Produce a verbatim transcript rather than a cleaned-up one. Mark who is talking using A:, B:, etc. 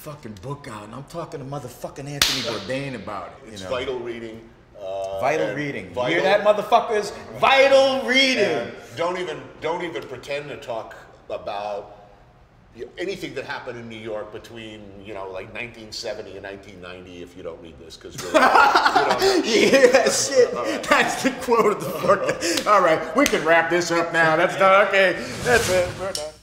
A: fucking book out, and I'm talking to motherfucking Anthony Bourdain about it. You
B: It's
A: know?
B: vital reading. Uh,
A: Vital reading.
B: Vital,
A: you hear that, motherfuckers? Vital reading.
B: And don't even don't even pretend to talk about you know, anything that happened in New York between you know like nineteen seventy and nineteen ninety. If you don't read this, because really, you don't know.
A: You hear that shit? Right. That's the quote of the book. All right, we can wrap this up now. That's done. Okay, that's it. We're done.